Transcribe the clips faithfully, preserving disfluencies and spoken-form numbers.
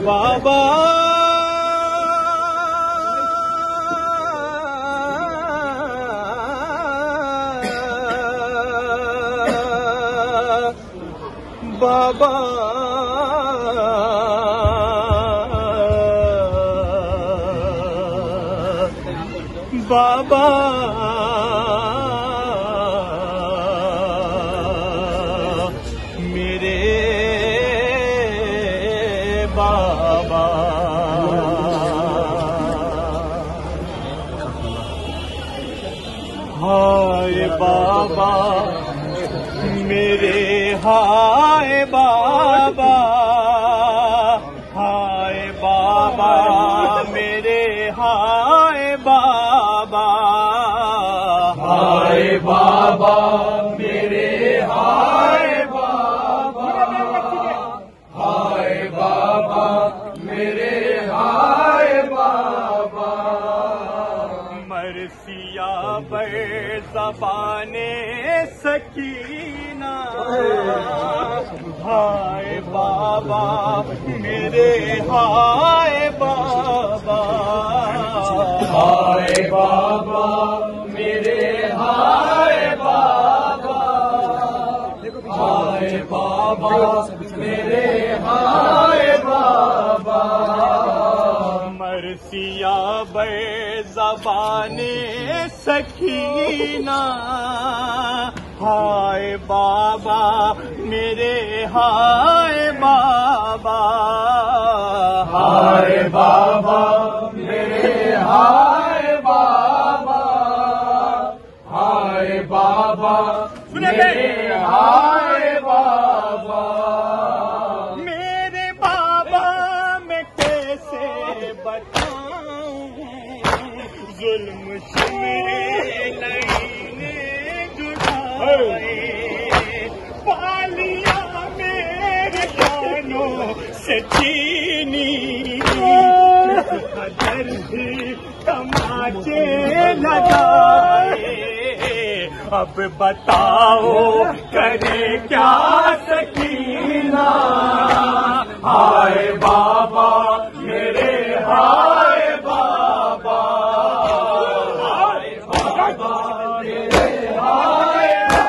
بابا بابا بابا میرے بابا ہائے بابا میرے ہائے بابا ہائے بابا میرے ہائے بابا ہائے بابا میرے ہائے بابا ہائے بابا میرے ہائے بابا مرثیہ بر زبان سکینہ ہائے بابا میرے ہائے بابا ہائے بابا میرے ہائے بابا ہائے بابا میرے ہائے بابا مرثیہ بر زبان سکینہ ہائے بابا میرے ہائے بابا ہائے بابا میرے ہائے بابا ہائے بابا میرے ہائے بابا میرے بابا میں کیسے بتاؤں ظلم سے لڑنے پالیا میرے کانوں سے چینی قدر بھی تماچے لگائے اب بتاؤ کرے کیا سکینہ ہائے بابا میرے ہائے بابا ہائے بابا میرے ہائے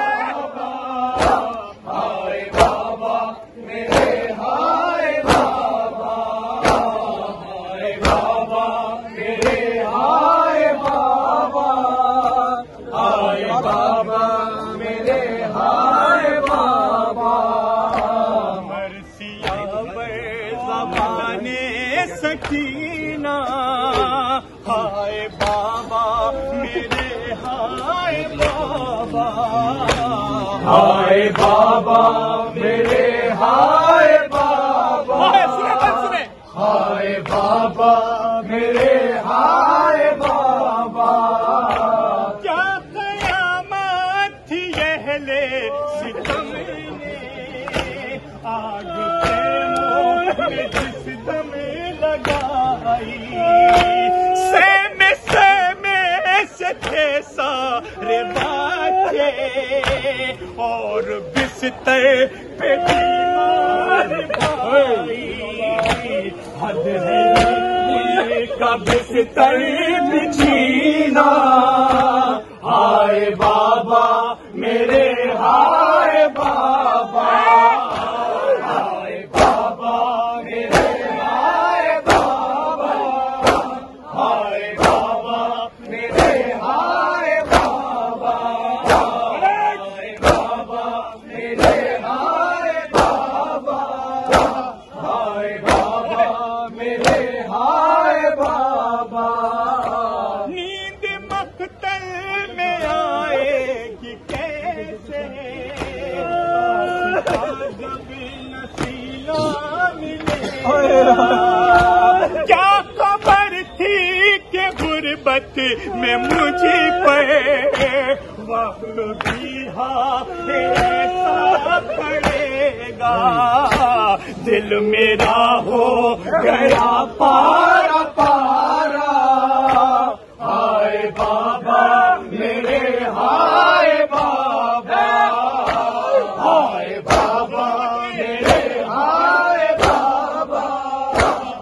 سکینہ ہائے بابا میرے ہائے بابا ہائے بابا میرے ہائے بابا ہائے بابا میرے ہائے بابا کیا قیامت تھی اہل ستم نے آگ میں جس دم لگائی سیمے سیمے سے تھے سارے بچے اور بستر پہ بیمار بھائی حد ہے کا بستر بچھینا ہائے بابا میرے ہائے بابا کیا خبر تھی کہ غربت میں مجھے پہ وقت بھی ایسا پڑے گا دل میرا ہو گیا پارا پارا ہائے بابا میرے ہائے بابا ہائے بابا میرے ہائے بابا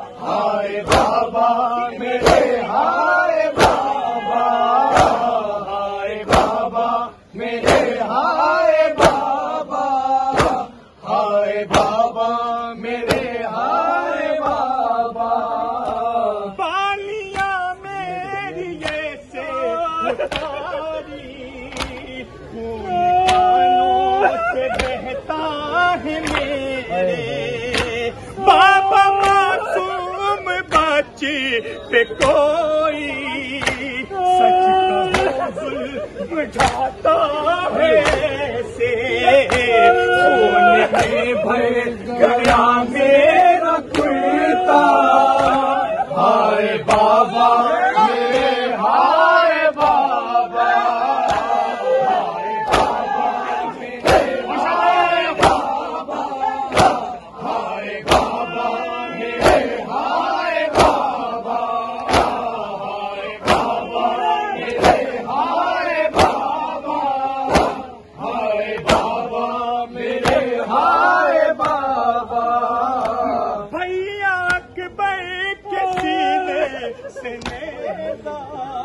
بابا میرے ہائے بابا، ہائے بابا میرے ہائے بابا، ہائے بابا میرے ہائے بابا، بالیاں میری ایسے اتاری، خون کانوں سے بہتا ہے میرے، بابا معصوم بچی پہ کوئی سچ کا ظلم ڈھاتا ہے ایسے، خون میں بھر گیا میرا کرتا، ہائے بابا میرے ہائے بابا، ہائے بابا میرے ہائے بابا، ہائے بابا میرے ہائے بابا، ہائے بابا میرے ہائے بابا، ہائے بابا میرے ہائے بابا، بھیا اکبر کے سینے سے نیزہ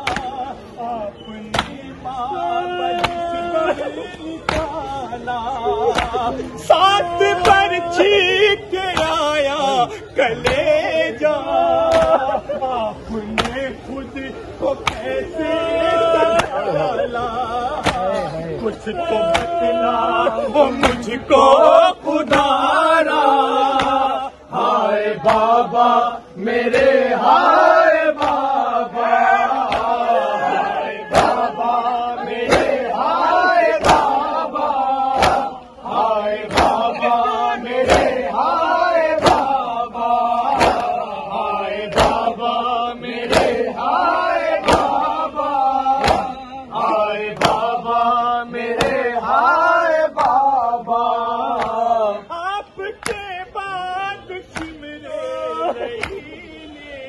اپنی ماں بنسبت نکالا، ساتھ برچھی کے آیا کلیجا، آپ نے خود کو کیسے سنبھالا، کچھ تو بتلا وہ مجھ کو خدارا، ہائے بابا میرے ہائے بابا، ہائے بابا میرے ہائے بابا، ہائے بابا میرے ہائے بابا، ہائے بابا میرے ہائے بابا، ہائے بابا میرے ہائے بابا، آپ کے بعد سمرے رہی نے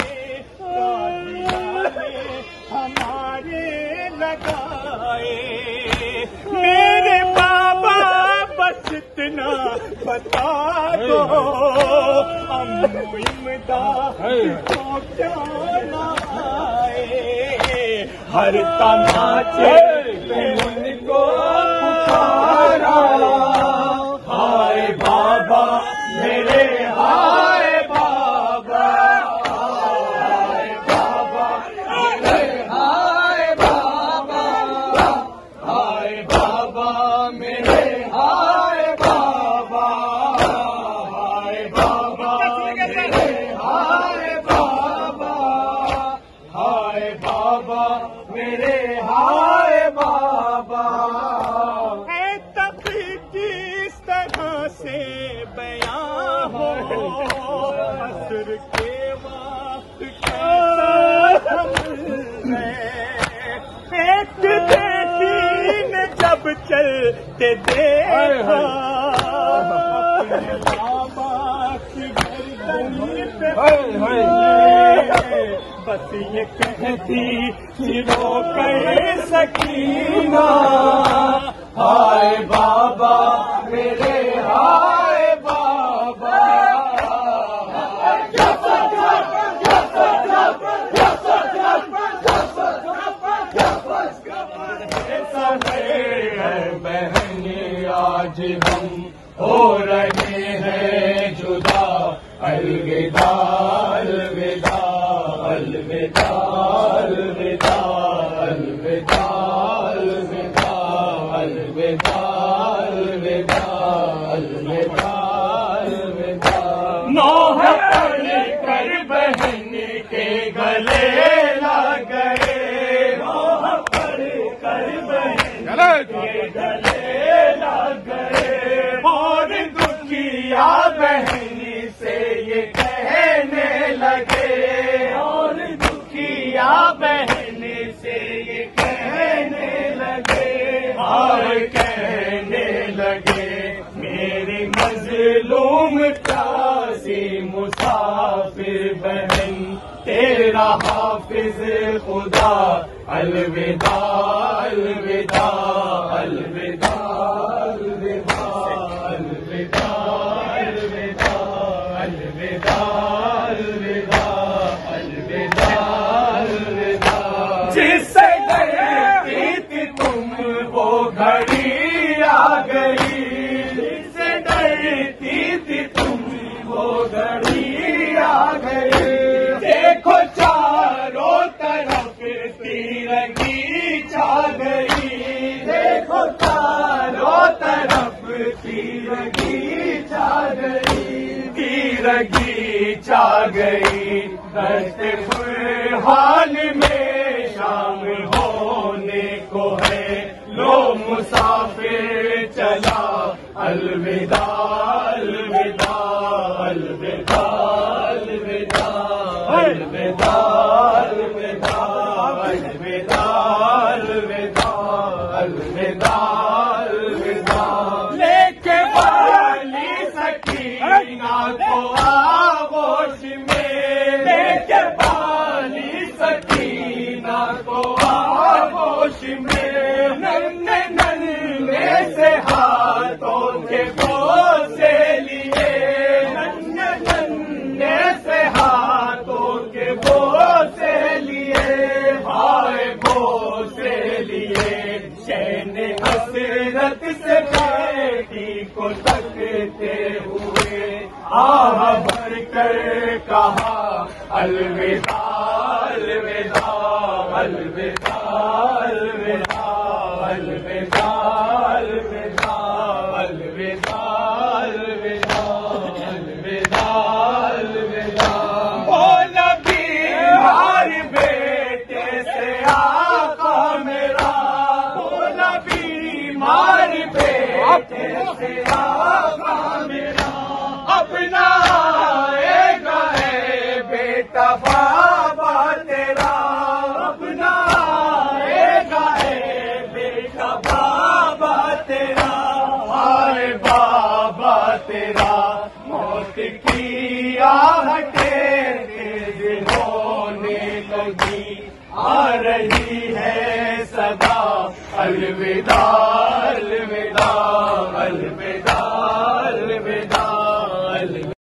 ہمارے لگائے، میرے بابا بس اتنا بتا دو، امو امداد کو کیا نہ آئے، ہر تماچے پہ ان کو پکارا، ہائے بابا میرے ہائے بابا، ہائے بابا میرے ہائے بابا، ہائے بابا میرے ہائے بابا، ہائے بابا میرے ہائے بابا، ہائے بابا میرے ہائے بابا، اے تقی کس طرح سے بیاں ہو، عصر کے وقت کیسا حمل ہے، ایک بیٹی نے جب چلتے دیکھا، اپنے بابا کی گردن پہ بس یہ کہتی رو کر سکینہ، ہائے بابا میرے ہائے بابا، بہنی آج ہم ہو رہے ہیں جدا، الوداع الوداع الوداع الوداع الوداع الوداع الوداع الوداع الوداع الوداع، نوح پڑھ کر بہن کے گلے لگ گئے، نوح پڑھ کر بہن کے گلے لگ گئے، اور دکھیا بہنی سے یہ کہنے لگے، اور دکھیا بہن سے یہ کہنے لگے، اور کہنے لگے میری مظلوم پیاسی مسافر بہن، تیرا حافظ خدا، الوداع الوداع الوداع الوداع الوداع الوداع الوداع الوداع جس سے ڈرتی تھی تم وہ گھڑی آ گئی، جس سے ڈرتی تھی تم وہ گھڑی آ گئی۔ دیکھو چاروں طرف تیرگی چھا گئی، دیکھو چاروں طرف تیرگی چھا گئی، تیرگی چھا گئی۔ دشت فرحان میں شامل ہونے کو ہے، لو مسافر چلا الوداع الوداع الوداع الوداع الوداع الوداع الوداع الوداع الوداع۔ لے کے والی سکینہ کو آغوش میں، لے کے والی سکینہ کو آغوش میں، ننھے ننھے سے ہاتھوں کے بوسے لیے، ننھے ننھے سے ہاتھوں کے بوسے لیے، ہائے بوسے لیے۔ شین حسرت سے بیٹی کو تکتے ہوئے آہ بھر کر کہا الوداع الوداع الوداع الوداع الوداع الوداع الوداع الوداع الوداع۔ وہ نبی ہمارے بیٹے سے آقا میرا، وہ نبی ہمارے بیٹے سے آقا میرا، اپنا آئے گا اے بیٹا بابا تیرا، اپنا آئے گا اے بیٹا بابا تیرا، آئے بابا تیرا۔ موت کی آہٹیں تیز ہونے لگی، آ رہی ہے صدا الوداع الوداع الوداع۔